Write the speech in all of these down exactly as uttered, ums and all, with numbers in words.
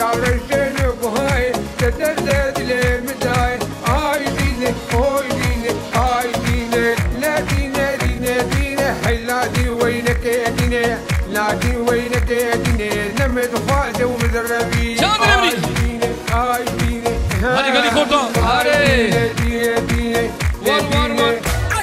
رشين بهاي تتردد لي مداي هاي ديني هاي ديني هاي ديني لا ديني ديني ديني هاي لا دي وينك يا ديني لا دي وينك يا ديني نمت فاز ومذربي هاي ديني هاي ديني هاي قال لي خورتان هاي ديني ديني وار وار وار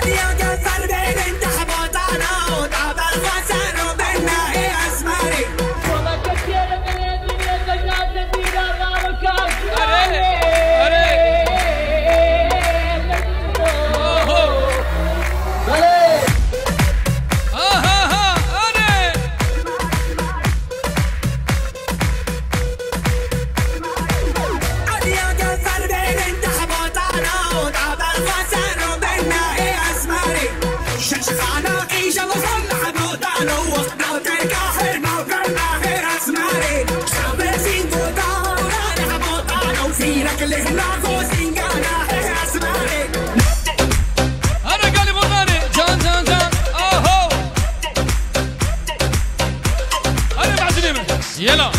يلا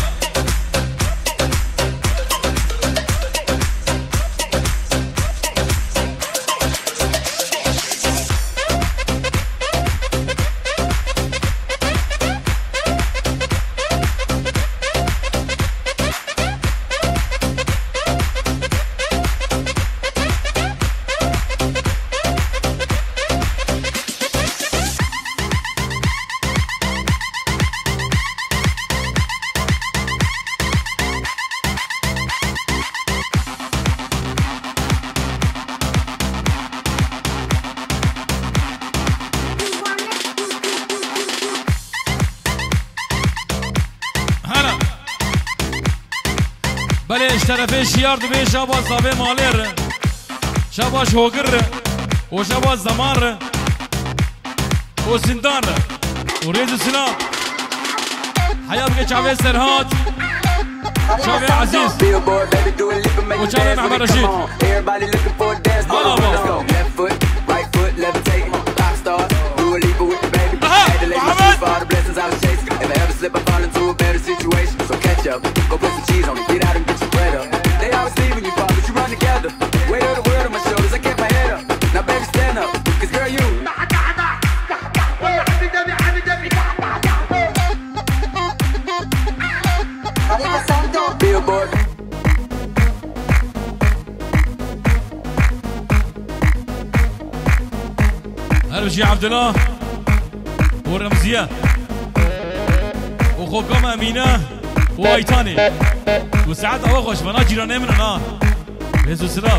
بله اشترفه شیار دو به شباز زاوه مالر شباز هوگر و شباز زمان و سندان و ریز سلام حیات که چاوه سرهات چاوه عزیز و چاوه محمد رشید حالا با Go put some cheese on it, get out and get your bread up. They always leave when you fall, but you run together. Weight of the world on my shoulders, I kept my head up. Now baby stand up, cause girl you Billboard. هلا بشي عبد الله ورمزية وخوكم أمينة وايتاني وساعات أوغش فنا جيراني من أنا بيزو سراف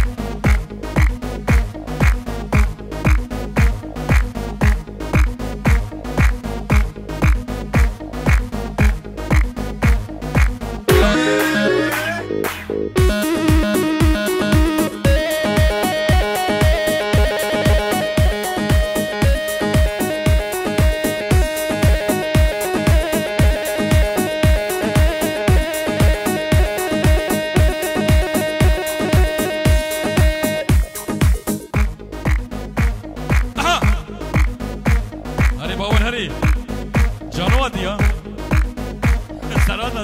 جانواتي ها سرادة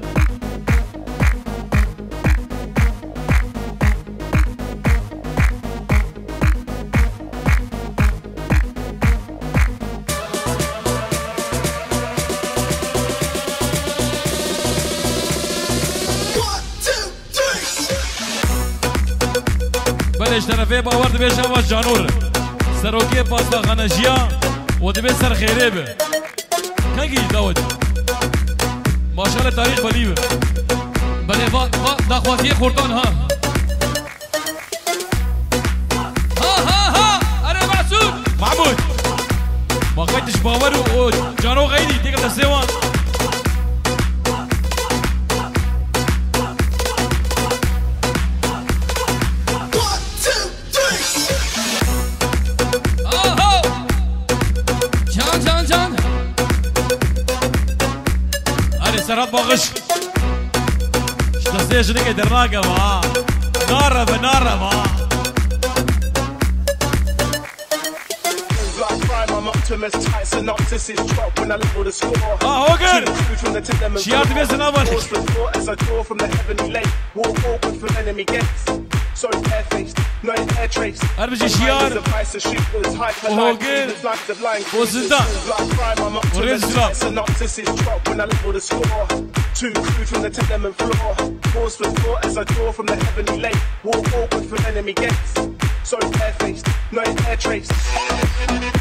بلش طرفه باور دبي شواز جانور سروكي باستا خانجيا ودبي سر خيري به كنجي داود ما شاء الله تاريخ بليبه بله با با دخواتي خورتان ها ها ها ها انا معسود محمود ما قيتش باور و جانو غيري ديك السيوان سرات باغش شتسيه شنك دراقة ما نارة بنارة ما Infamous tight synopsis is dropped when I level the score. اه هوجر From the Tottenham شيار دبيس الأول Force the floor as I draw from the heavenly lake. Walk awkward from enemy gates. So barefaced, no air trace. أربجي شيار وهوجر وزندا وريز سلام. Synopsis is dropped when I level the score. Two crew from the tenement floor. Force the floor as I draw from the heavenly lake. Walk awkward from enemy gates. So barefaced, no air trace.